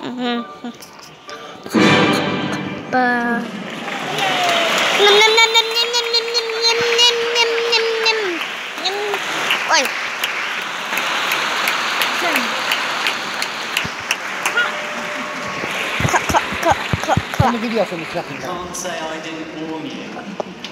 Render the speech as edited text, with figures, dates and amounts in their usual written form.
Ba. Nom nom nom nom nom nom nom nom nom nom nom nom nom. Ôi. Come video sono stati. Can't say I didn't warn you.